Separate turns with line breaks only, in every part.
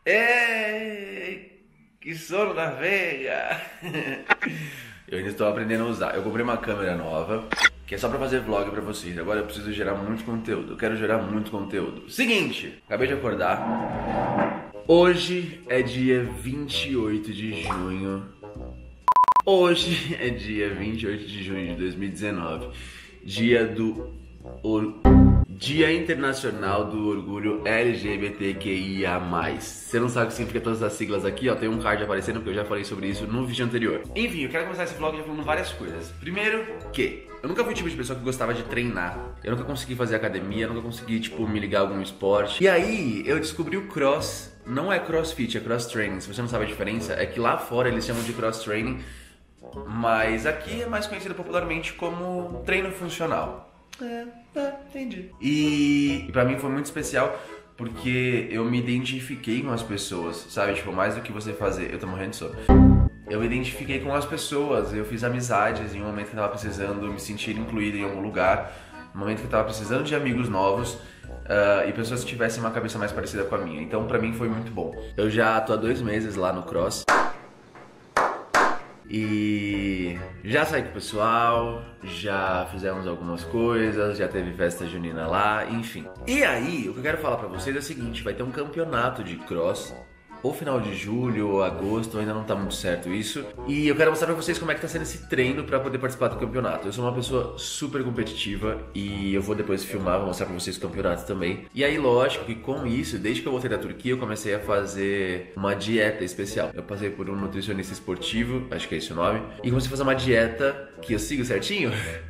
Ei, que sono na veia! Eu ainda estou aprendendo a usar. Eu comprei uma câmera nova, que é só pra fazer vlog pra vocês. Agora eu preciso gerar muito conteúdo. Eu quero gerar muito conteúdo. Seguinte, acabei de acordar. Hoje é dia 28 de junho. Hoje é dia 28 de junho de 2019. Dia Internacional do Orgulho LGBTQIA+. Você não sabe o que significa todas as siglas aqui, ó, tem um card aparecendo porque eu já falei sobre isso no vídeo anterior. Enfim, eu quero começar esse vlog já falando várias coisas. Primeiro que eu nunca fui o tipo de pessoa que gostava de treinar. Eu nunca consegui fazer academia, nunca consegui, tipo, me ligar a algum esporte. E aí, eu descobri o cross. Não é crossfit, é cross training. Se você não sabe a diferença, é que lá fora eles chamam de cross training, mas aqui é mais conhecido popularmente como treino funcional. Entendi. E pra mim foi muito especial porque eu me identifiquei com as pessoas, sabe? Tipo, mais do que você fazer... Eu tô morrendo de sono. Eu me identifiquei com as pessoas, eu fiz amizades em um momento que eu tava precisando me sentir incluído em algum lugar, no momento que eu tava precisando de amigos novos e pessoas que tivessem uma cabeça mais parecida com a minha. Então pra mim foi muito bom. Eu já tô há 2 meses lá no Cross. E já saí com o pessoal, já fizemos algumas coisas, já teve festa junina lá, enfim. E aí, o que eu quero falar pra vocês é o seguinte, vai ter um campeonato de cross, ou final de julho, ou agosto, ainda não tá muito certo isso. E eu quero mostrar pra vocês como é que tá sendo esse treino pra poder participar do campeonato. Eu sou uma pessoa super competitiva e eu vou depois filmar, vou mostrar pra vocês o campeonato também. E aí, lógico que com isso, desde que eu voltei da Turquia, eu comecei a fazer uma dieta especial. Eu passei por um nutricionista esportivo, acho que é esse o nome, e comecei a fazer uma dieta que eu sigo certinho.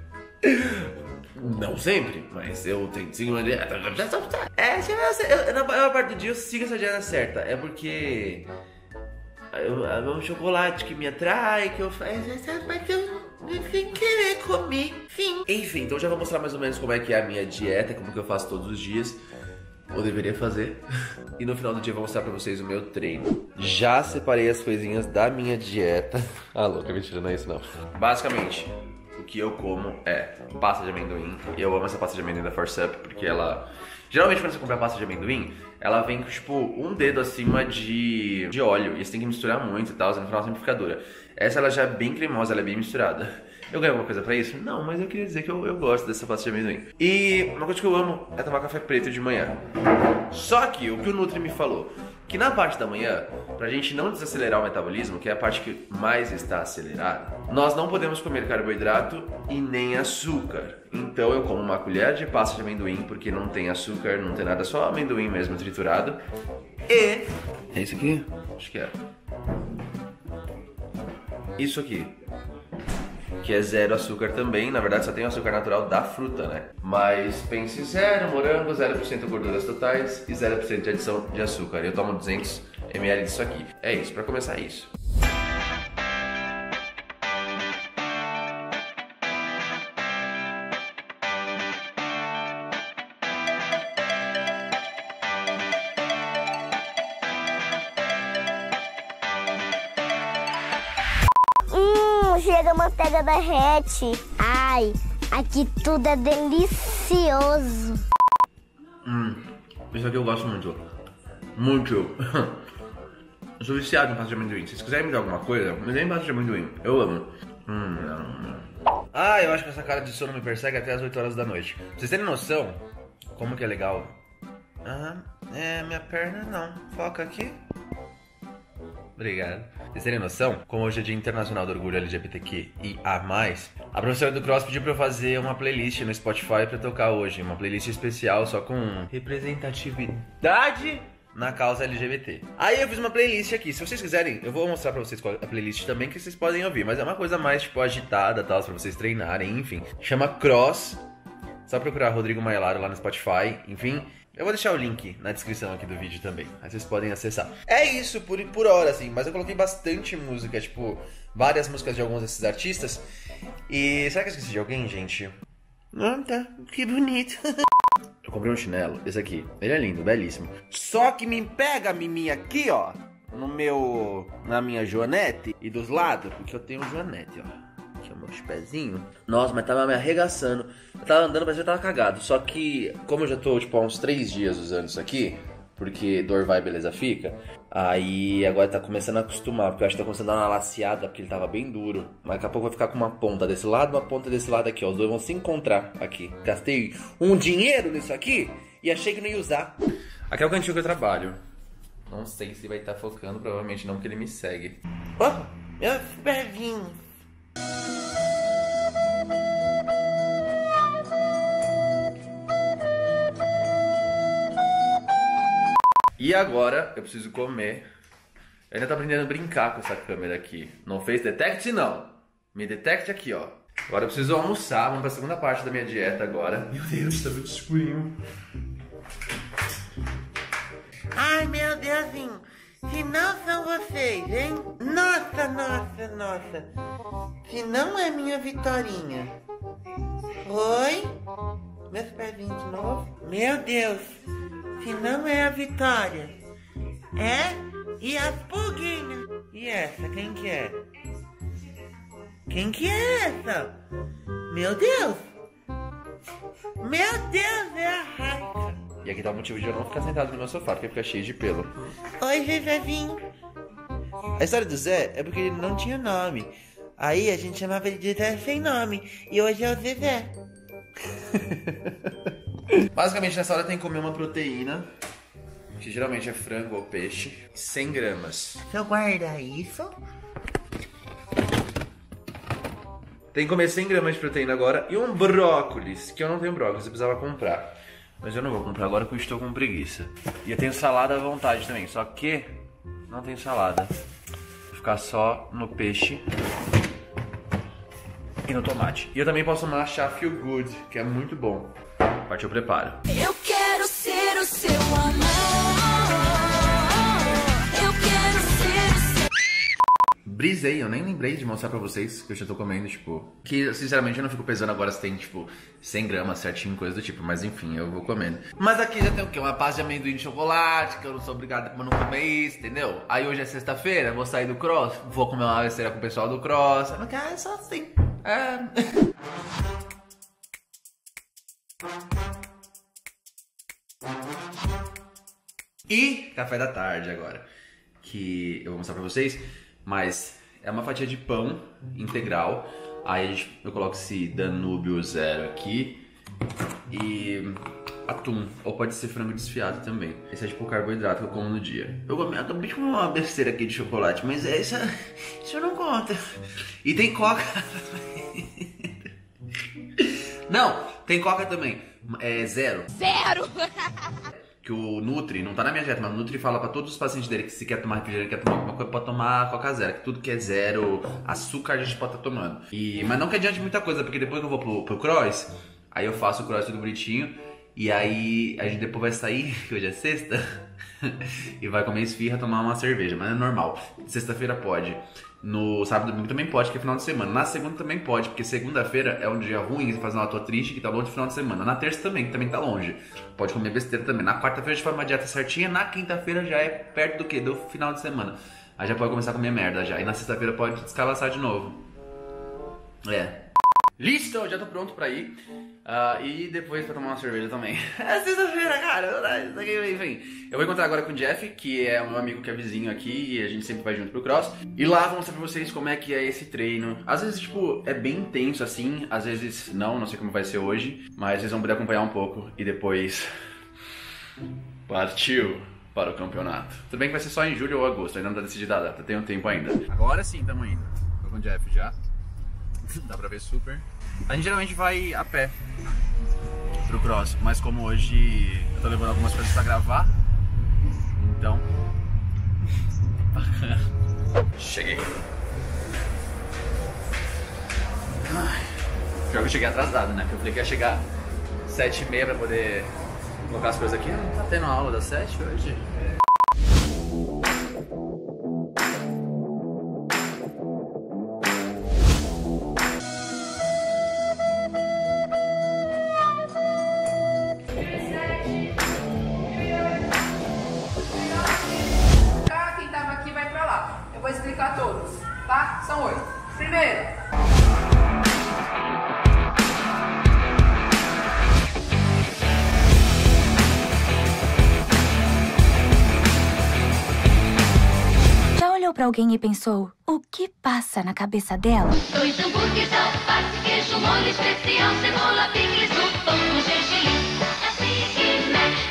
Não sempre, mas eu tento seguir uma dieta. Na maior parte do dia eu sigo essa dieta certa. É porque é um chocolate que me atrai, que eu faço, mas que eu sem querer comer. Enfim, então já vou mostrar mais ou menos como é que é a minha dieta, como que eu faço todos os dias. Ou deveria fazer. E no final do dia eu vou mostrar pra vocês o meu treino. Já separei as coisinhas da minha dieta. Ah, louca, mentira, não é isso não. Basicamente, o que eu como é pasta de amendoim. E eu amo essa pasta de amendoim da Force Up, porque ela... Geralmente quando você compra pasta de amendoim, ela vem com tipo um dedo acima de óleo. E você tem que misturar muito e tal, no final sempre fica dura. Essa ela já é bem cremosa, ela é bem misturada. Eu ganho alguma coisa pra isso? Não, mas eu queria dizer que eu gosto dessa pasta de amendoim. E uma coisa que eu amo é tomar café preto de manhã. Só que o que o Nutri me falou, que na parte da manhã, pra gente não desacelerar o metabolismo, que é a parte que mais está acelerada, nós não podemos comer carboidrato e nem açúcar. Então eu como uma colher de pasta de amendoim, porque não tem açúcar, não tem nada, só amendoim mesmo triturado. E... é isso aqui? Acho que é. Isso aqui, que é 0 açúcar também, na verdade só tem o açúcar natural da fruta, né? Mas pense 0 morango, 0% gorduras totais e 0% de adição de açúcar. Eu tomo 200 ml disso aqui. É isso, pra começar isso.
Chega a manteiga derrete. Ai, aqui tudo é delicioso.
Isso aqui eu gosto muito. Muito. Eu sou viciado em pasta de amendoim. Se vocês quiserem me dar alguma coisa, me deem pasta de amendoim. Eu amo. Ah, eu acho que essa cara de sono me persegue até as 8 horas da noite. Pra vocês terem noção como que é legal. Minha perna não. Foca aqui. Obrigado. Vocês terem noção, como hoje é Dia Internacional do Orgulho LGBTQIA+, a professora do Cross pediu pra eu fazer uma playlist no Spotify pra tocar hoje. Uma playlist especial só com representatividade na causa LGBT. Aí eu fiz uma playlist aqui. Se vocês quiserem, eu vou mostrar pra vocês qual é a playlist também, que vocês podem ouvir. Mas é uma coisa mais, tipo, agitada e tal, pra vocês treinarem, enfim. Chama Cross. Só procurar Rodrigo Mailaro lá no Spotify, enfim. Eu vou deixar o link na descrição aqui do vídeo também, aí vocês podem acessar. É isso por hora, assim, mas eu coloquei bastante música, tipo, várias músicas de alguns desses artistas. E será que eu esqueci de alguém, gente? Tá, que bonito. Eu comprei um chinelo, esse aqui, ele é lindo, belíssimo. Só que me pega a miminha aqui, ó, na minha joanete e dos lados, porque eu tenho um joanete, ó. Aqui, ó, meus pezinhos. Nossa, mas tava me arregaçando. Eu tava andando, parecia que eu tava cagado. Só que, como eu já tô, tipo, há uns 3 dias usando isso aqui, porque dor vai, beleza fica. Aí agora tá começando a acostumar, porque eu acho que tá começando a dar uma laceada, porque ele tava bem duro. Mas daqui a pouco vai ficar com uma ponta desse lado, uma ponta desse lado aqui, ó. Os dois vão se encontrar aqui. Gastei um dinheiro nisso aqui e achei que não ia usar. Aqui é o cantinho que eu trabalho. Não sei se vai estar focando, provavelmente não, porque ele me segue.
Oh, meu supervinho.
E agora eu preciso comer. Eu ainda tô aprendendo a brincar com essa câmera aqui. Não fez detect não. Me detect aqui, ó. Agora eu preciso almoçar. Vamos pra segunda parte da minha dieta agora. Meu Deus, tá muito escurinho.
Ai, meu Deusinho. Se não são vocês, hein? Nossa, nossa, nossa. Se não é minha Vitorinha. Oi? Meus pezinhos de novo. Meu Deus. Se não é a Vitória. É? E as pulguinhas? E essa, quem que é? Quem que é essa? Meu Deus! Meu Deus, é a Raika.
E aqui tá o motivo de eu não ficar sentado no meu sofá, porque fica cheio de pelo.
Oi, Zezinho. A história do Zé é porque ele não tinha nome. Aí a gente chamava ele de Zé sem nome. E hoje é o Zezé.
Basicamente nessa hora tem que comer uma proteína, que geralmente é frango ou peixe, 100 gramas.
Se eu guardar isso...
Tem que comer 100 gramas de proteína agora e um brócolis, que eu não tenho brócolis, eu precisava comprar. Mas eu não vou comprar agora porque eu estou com preguiça. E eu tenho salada à vontade também, só que não tenho salada. Vou ficar só no peixe e no tomate. E eu também posso tomar chá Feel Good, que é muito bom. Partiu o preparo.
Eu quero ser o seu amor. Eu quero ser o seu...
Brisei, eu nem lembrei de mostrar pra vocês que eu já tô comendo, tipo... Que, sinceramente, eu não fico pesando agora se tem, tipo, 100 gramas certinho, coisa do tipo. Mas, enfim, eu vou comendo. Mas aqui já tem o quê? Uma pasta de amendoim de chocolate, que eu não sou obrigado a não comer isso, entendeu? Aí hoje é sexta-feira, vou sair do cross, vou comer uma besteira com o pessoal do cross. Eu não quero, é só assim. E café da tarde agora, que eu vou mostrar pra vocês, mas é uma fatia de pão integral. Aí eu coloco esse Danúbio Zero aqui e atum, ou pode ser frango desfiado também. Esse é tipo o carboidrato que eu como no dia. Eu acabei de comer uma besteira aqui de chocolate, mas isso não conta. E tem coca. Não, tem coca também. É zero.
Zero!
Que o Nutri, não tá na minha dieta, mas o Nutri fala pra todos os pacientes dele que se quer tomar refrigerante, quer tomar alguma coisa, pode tomar Coca Zero. Que tudo que é zero açúcar a gente pode estar tomando. Mas não que adiante muita coisa, porque depois que eu vou pro cross, aí eu faço o cross tudo bonitinho. E aí a gente depois vai sair, que hoje é sexta, e vai comer esfirra, tomar uma cerveja. Mas é normal. Sexta-feira pode. No sábado e domingo também pode, que é final de semana. Na segunda também pode, porque segunda-feira é um dia ruim, você faz uma tua triste, que tá longe do final de semana. Na terça também, que também tá longe. Pode comer besteira também. Na quarta-feira a gente faz uma dieta certinha. Na quinta-feira já é perto do quê? Do final de semana. Aí já pode começar a comer merda já. E na sexta-feira pode descalaçar de novo. Listo, já tô pronto pra ir. E depois pra tomar uma cerveja também. É sexta-feira, cara. Enfim, eu vou encontrar agora com o Jeff, que é um amigo que é vizinho aqui, e a gente sempre vai junto pro cross. E lá vou mostrar pra vocês como é que é esse treino. Às vezes, tipo, é bem intenso assim, às vezes não sei como vai ser hoje. Mas vocês vão poder acompanhar um pouco e depois... Partiu para o campeonato. Tudo bem que vai ser só em julho ou agosto, ainda não tá decidida a data, tem um tempo ainda. Agora sim, tamo indo. Tô com o Jeff já. Dá pra ver super. A gente geralmente vai a pé pro cross, mas como hoje eu tô levando algumas coisas pra gravar, então... Cheguei. Pior que eu cheguei atrasado, né? Porque eu falei que ia chegar 7h30 pra poder colocar as coisas aqui. Não tá tendo aula das 7 hoje?
Vou explicar todos, tá? São 8. Primeiro.
olhou pra alguém e pensou: o que passa na cabeça dela?
2 hambúrgueres, alface, queijo, molho especial, cebola, picles, no pão com gergelim. Assim que mexe.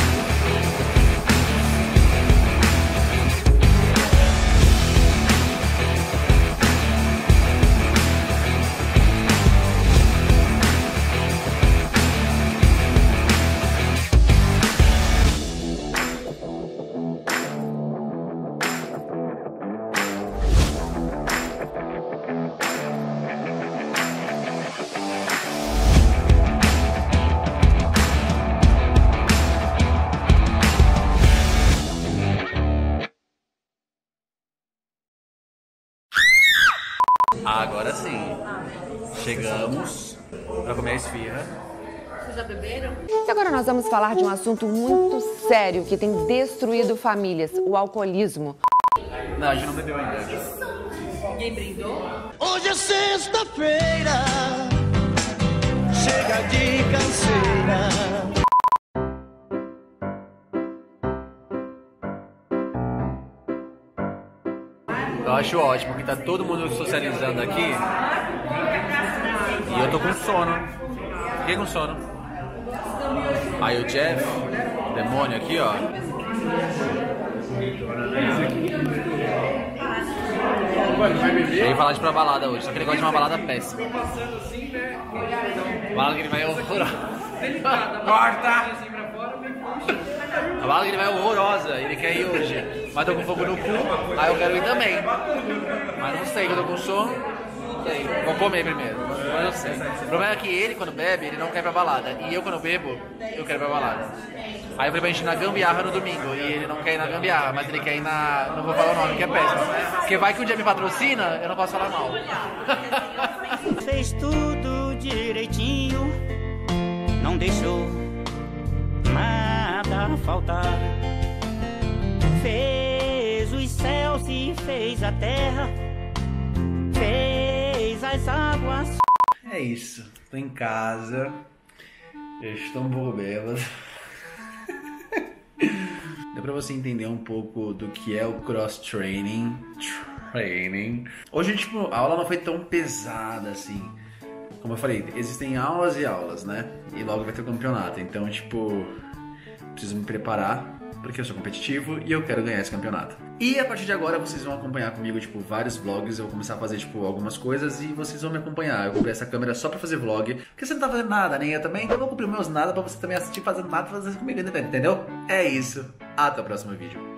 Agora sim, chegamos pra comer a esfirra.
Vocês já beberam?
E agora nós vamos falar de um assunto muito sério que tem destruído famílias, o alcoolismo.
Não, a gente não bebeu ainda.
Ninguém brindou?
Hoje é sexta-feira, chega de canseira.
Eu acho ótimo que tá todo mundo socializando aqui e eu tô com sono. Fiquei com sono. Aí o Jeff, demônio aqui, ó. Ele ia falar de ir pra balada hoje, só que ele gosta de uma balada péssima. Balada que ele vai horrorosa. Corta! A balada que ele vai horrorosa, ele quer ir hoje. Mas tô com fogo no cu, aí eu quero ir também. Mas não sei, que eu tô com sono. Não sei, vou comer primeiro. Mas eu sei. O problema é que ele, quando bebe, ele não quer ir pra balada. E eu, quando bebo, eu quero ir pra balada. Aí eu falei pra gente ir na Gambiarra no domingo. E ele não quer ir na Gambiarra, mas ele quer ir na... Não vou falar o nome, que é péssimo. Porque vai que um dia me patrocina, eu não posso falar mal.
Fez tudo direitinho, não deixou nada faltar. Fez os céus e fez a terra, fez as águas.
É isso, tô em casa. Eu estou um pouco bêbado. Deu pra você entender um pouco do que é o cross-training. Hoje, tipo, a aula não foi tão pesada assim. Como eu falei, existem aulas e aulas, né? E logo vai ter o campeonato. Então, tipo, preciso me preparar, porque eu sou competitivo e eu quero ganhar esse campeonato. E a partir de agora vocês vão acompanhar comigo, tipo, vários vlogs. Eu vou começar a fazer, tipo, algumas coisas e vocês vão me acompanhar. Eu comprei essa câmera só pra fazer vlog, porque você não tá fazendo nada, nem eu também. Então eu vou cumprir meus nada pra você também assistir fazendo nada, fazer comigo, entendeu? É isso. Até o próximo vídeo.